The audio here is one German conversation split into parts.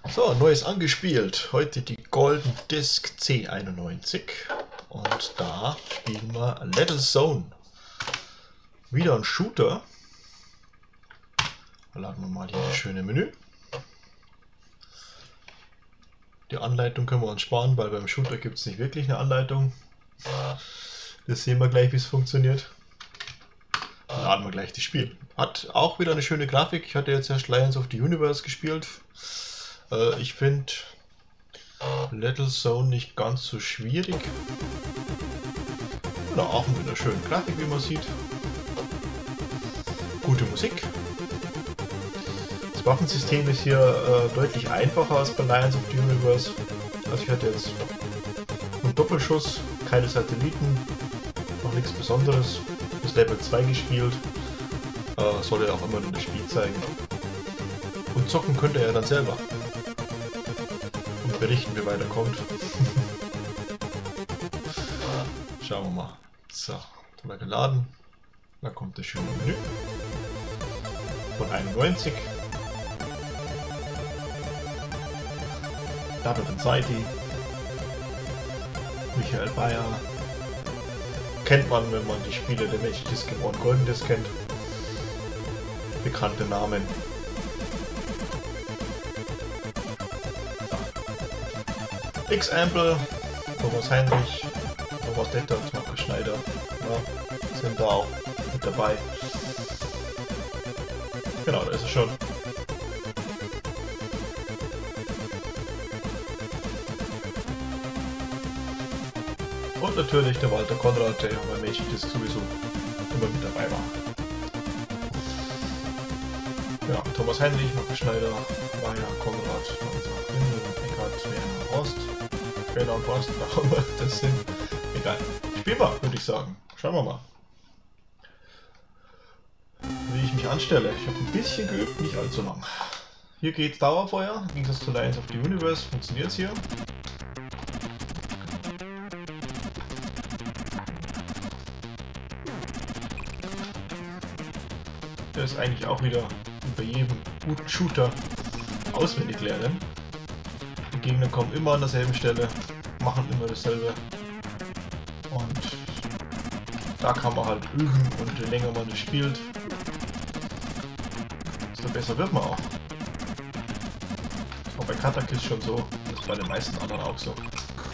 So, neues angespielt. Heute die Golden Disc C91 und da spielen wir Little Zone. Wieder ein Shooter. Da laden wir mal hier das schöne Menü. Die Anleitung können wir uns sparen, weil beim Shooter gibt es nicht wirklich eine Anleitung. Das sehen wir gleich, wie es funktioniert. Dann laden wir gleich das Spiel. Hat auch wieder eine schöne Grafik. Ich hatte jetzt erst Lions of the Universe gespielt. Ich finde Little Zone nicht ganz so schwierig. Oder auch mit einer schönen Grafik, wie man sieht. Gute Musik. Das Waffensystem ist hier deutlich einfacher als bei Lions of the Universe. Also ich hatte jetzt einen Doppelschuss, keine Satelliten, noch nichts Besonderes. Bis Level 2 gespielt. Soll ja auch immer nur das Spiel zeigen. Und zocken könnt ihr ja dann selber. Und berichten, wie weiter kommt. Schauen wir mal. So, haben wir geladen. Da kommt das schöne Menü. Von 91. Double Anxiety. Michael Bayer. Kennt man, wenn man die Spiele der Magic Disc und Golden Disc kennt. Bekannte Namen. Example, Thomas Heinrich, Thomas Detter, Markus Schneider, ja, sind da auch mit dabei. Genau, da ist es schon. Und natürlich der Walter Konrad, der ja bei Magic Disc sowieso immer mit dabei war. Ja, Thomas Heinrich, Markus Schneider, Maja, Konrad, Eckart, Werner, Horst. Werner und Horst, warum das sind. Egal. Spielen wir, würde ich sagen. Schauen wir mal. Wie ich mich anstelle. Ich habe ein bisschen geübt, nicht allzu lang. Hier geht Dauerfeuer. Im Gegensatz zu Lions of the Universe funktioniert es hier. Der ist eigentlich auch wieder bei jedem guten Shooter auswendig lernen. Die Gegner kommen immer an derselben Stelle, machen immer dasselbe. Und da kann man halt üben und je länger man das spielt, desto besser wird man auch. Das war bei Katakis schon so, das ist bei den meisten anderen auch so.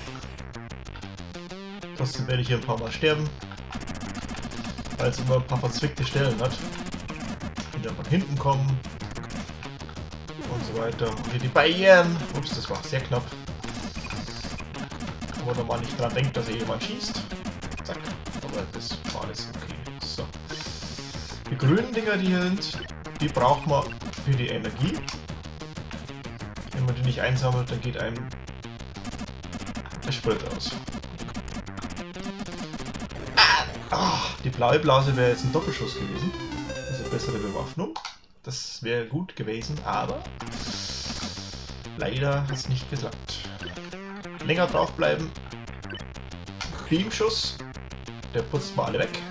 Trotzdem werde ich hier ein paar Mal sterben, weil es immer ein paar verzwickte Stellen hat. Die dann von hinten kommen und so weiter. Und hier die Barrieren. Ups, das war sehr knapp. Wo man mal nicht dran denkt, dass er jemand schießt. Zack. Aber das war alles okay. So. Die grünen Dinger, die hier sind, die braucht man für die Energie. Wenn man die nicht einsammelt, dann geht einem der Sprit aus. Die blaue Blase wäre jetzt ein Doppelschuss gewesen. Also bessere Bewaffnung. Das wäre gut gewesen, aber leider hat es nicht geklappt. Länger draufbleiben. Beamschuss. Der putzt mal alle weg.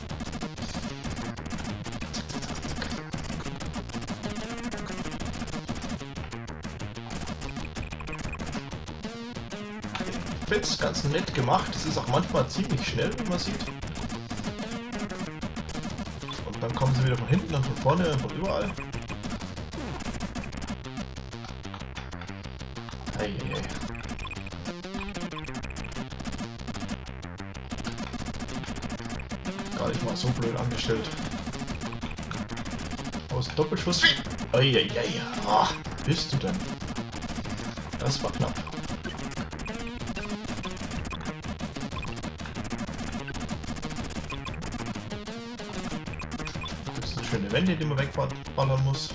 Ich finde es ganz nett gemacht. Es ist auch manchmal ziemlich schnell, wie man sieht. Und dann kommen sie wieder von hinten und von vorne und von überall. Hey. Gar nicht mal so blöd angestellt. Aus Doppelschuss. Eieiei. Ah, bist du denn? Das war knapp. Das ist eine schöne Wände, die man wegballern muss.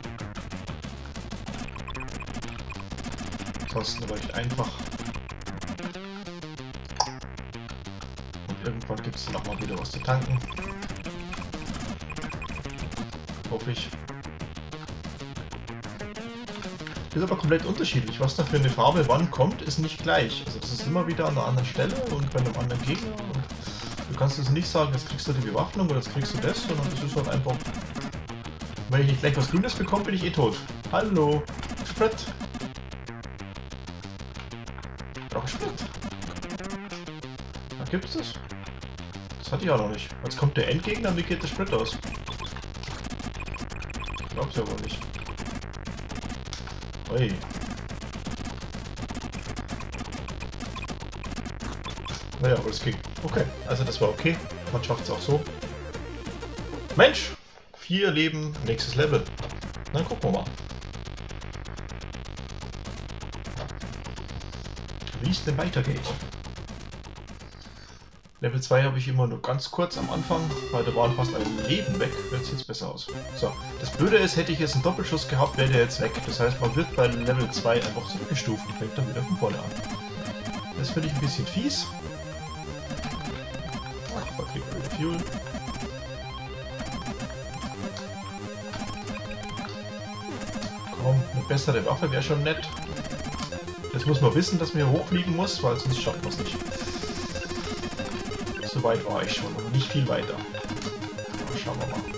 Ansonsten recht einfach. Und irgendwann gibt es dann auch mal wieder was zu tanken. Hoffe ich. Das ist aber komplett unterschiedlich. Was da für eine Farbe wann kommt, ist nicht gleich. Also das ist immer wieder an einer anderen Stelle und bei einem anderen Gegner. Und du kannst jetzt nicht sagen, jetzt kriegst du die Bewaffnung oder jetzt kriegst du das, sondern das ist halt einfach... Wenn ich nicht gleich was Grünes bekomme, bin ich eh tot. Hallo! Spread! brauche Sprit. Da gibt's das? Das hatte ich auch noch nicht. Jetzt kommt der Endgegner, wie geht der Sprit aus? Glaub's ja wohl nicht. Ui. Naja, aber es ging. Okay, also das war okay. Man schafft es auch so. Mensch! 4 Leben, nächstes Level. Dann gucken wir mal. Wie es denn weitergeht. Level 2 habe ich immer nur ganz kurz am Anfang, weil da waren fast ein Leben weg. Jetzt sieht es besser aus. So, das Blöde ist, hätte ich jetzt einen Doppelschuss gehabt, wäre der jetzt weg. Das heißt, man wird bei Level 2 einfach zurückgestuft und fängt dann wieder von vorne an. Das finde ich ein bisschen fies. Ach, da kriegt man wieder Fuel. Komm, eine bessere Waffe wäre schon nett. Jetzt muss man wissen, dass man hier hochfliegen muss, weil sonst schafft man es nicht. So weit war ich schon, aber nicht viel weiter. Aber schauen wir mal.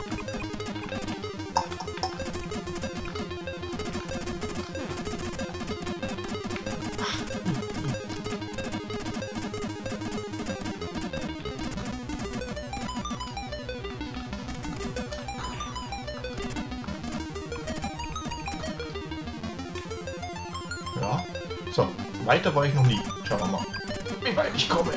Ja, so, weiter war ich noch nie. Schauen wir mal, wie weit ich komme.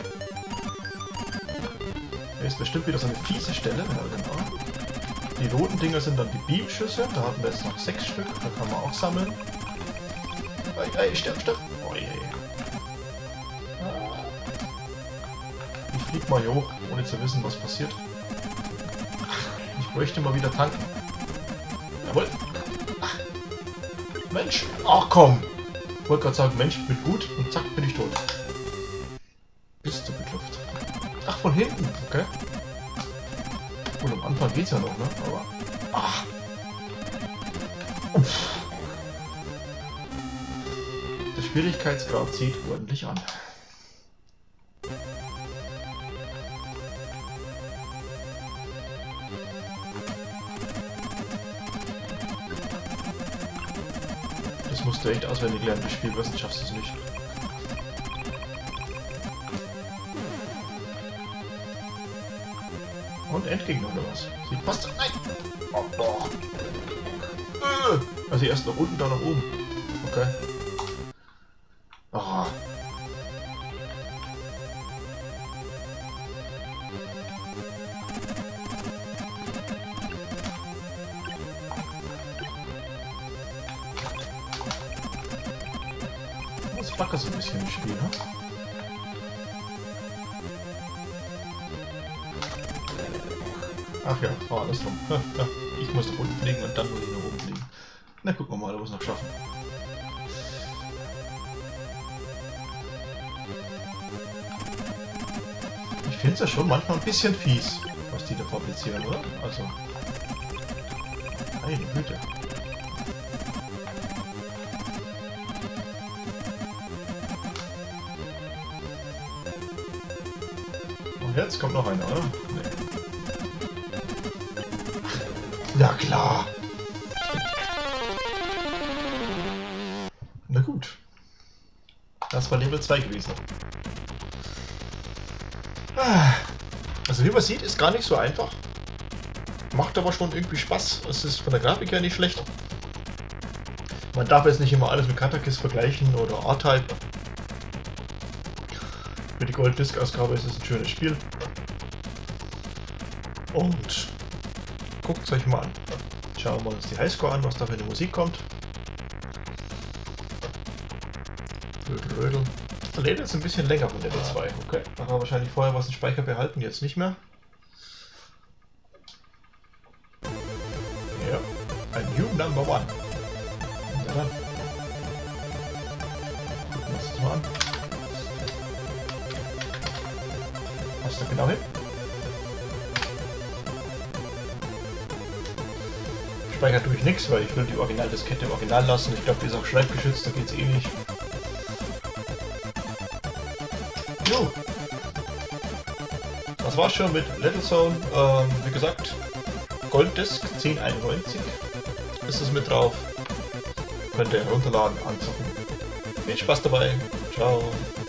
Hier ist bestimmt wieder so eine fiese Stelle. Ja, genau. Die roten Dinger sind dann die Beamschüsse. Da hatten wir jetzt noch 6 Stück. Da kann man auch sammeln. Ey, sterb, sterb. Oh je. Ich flieg mal hier hoch, ohne zu wissen, was passiert. Ich bräuchte mal wieder tanken. Jawohl. Mensch. Ach komm. Ich wollte gerade sagen, Mensch, ich bin gut. Und zack, bin ich tot. Bist du beklopft. Ach, von hinten, okay. Gut, am Anfang geht's ja noch, ne? Aber. Ach. Uff. Der Schwierigkeitsgrad zieht ordentlich an. Das musst du echt auswendig lernen, das Spiel, sonst schaffst du es nicht. Und Endgegner oder was? Sieht fast. Nein! Oh, boah. Also erst nach unten, dann nach oben. Okay. Oh. Das flackert so ein bisschen im Spiel, ne? Ach ja, war andersrum. Ich muss nach unten fliegen und dann muss ich nach oben fliegen. Na, gucken wir mal, ob wir es noch schaffen. Ich finde es ja schon manchmal ein bisschen fies, was die da fabrizieren, oder? Also. Meine Güte. Und jetzt kommt noch einer, oder? Nee. Ja klar. Na gut. Das war Level 2 gewesen. Also wie man sieht, ist gar nicht so einfach. Macht aber schon irgendwie Spaß. Es ist von der Grafik her nicht schlecht. Man darf jetzt nicht immer alles mit Katakis vergleichen oder R-Type. Für die Gold Disc Ausgabe ist es ein schönes Spiel. Und guckt es euch mal an. Schauen wir uns die Highscore an, was da für eine Musik kommt. Rödel, rödel. Der lädt jetzt ein bisschen länger von Level 2. Okay, da haben wir wahrscheinlich vorher was im Speicher behalten, jetzt nicht mehr. Ja, ein New Number One. Und dann gucken wir uns das mal an. Passt da genau hin? Speichert tue ich nichts, weil ich will die Originaldiskette im Original lassen. Ich glaube, die ist auch schreibgeschützt, da geht es eh nicht. Jo. Das war's schon mit Little Zone. Wie gesagt, Gold Disc 1091 ist es mit drauf. Könnt ihr herunterladen, anzocken. Viel Spaß dabei. Ciao.